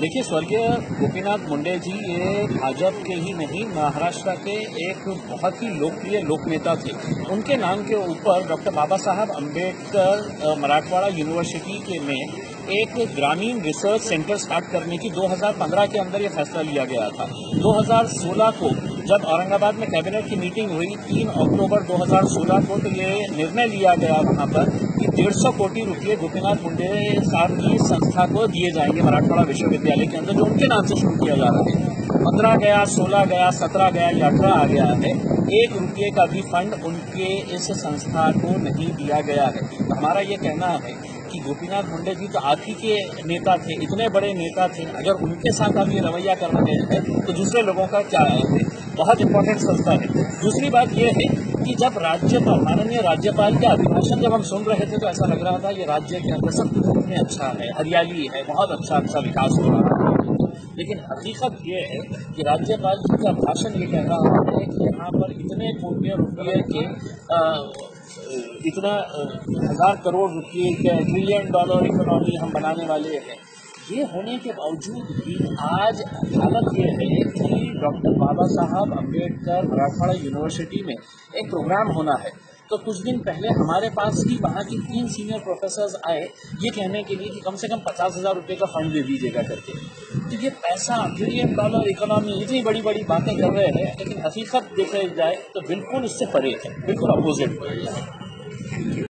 देखिए, स्वर्गीय गोपीनाथ मुंडे जी ये भाजपा के ही नहीं, महाराष्ट्र के एक बहुत ही लोकप्रिय लोक नेता थे। उनके नाम के ऊपर डॉक्टर बाबा साहब अम्बेडकर मराठवाड़ा यूनिवर्सिटी के में एक ग्रामीण रिसर्च सेंटर स्टार्ट करने की 2015 के अंदर ये फैसला लिया गया था। 2016 को जब औरंगाबाद में कैबिनेट की मीटिंग हुई 3 अक्टूबर 2016 को, तो ये निर्णय लिया गया वहां पर कि 150 कोटी रुपये गोपीनाथ मुंडे साहब की संस्था को दिए जाएंगे मराठवाड़ा विश्वविद्यालय के अंदर, जो उनके नाम से शुरू किया जा रहा है। 15 गया, 16 गया, 17 गया, या 18 आ गया है। 1 रुपये का भी फंड उनके इस संस्था को नहीं दिया गया है। तो हमारा ये कहना है कि गोपीनाथ मुंडे जी तो आप ही के नेता थे, इतने बड़े नेता थे, अगर उनके साथ आप ये रवैया कर रहे हैं तो दूसरे लोगों का क्या है। बहुत इंपॉर्टेंट संस्था है। दूसरी बात यह है कि जब राज्यपाल, माननीय राज्यपाल के अभिभाषण जब हम सुन रहे थे तो ऐसा लग रहा था ये राज्य के अंदर सब कुछ इतने अच्छा है, हरियाली है, बहुत अच्छा विकास हो रहा है। लेकिन हकीकत ये है कि राज्यपाल जी का भाषण ये कह रहा है कि यहाँ पर इतने कोटि रुपये के इतना 1000 करोड़ रुपये के $1 ट्रिलियन इकोनॉमी हम बनाने वाले हैं। ये होने के बावजूद भी आज हालत ये है कि डॉक्टर बाबा साहब अम्बेडकर मराठवाड़ा यूनिवर्सिटी में एक प्रोग्राम होना है, तो कुछ दिन पहले हमारे पास ही वहाँ की 3 सीनियर प्रोफेसर्स आए ये कहने के लिए कि कम से कम 50,000 रुपये का फंड दे दीजिएगा करके। तो ये पैसा, $1 ट्रिलियन इकोनॉमी, इतनी बड़ी बड़ी बातें कर रहे हैं, लेकिन हकीकत देखा जाए तो बिल्कुल इससे परे है, बिल्कुल अपोजिट है।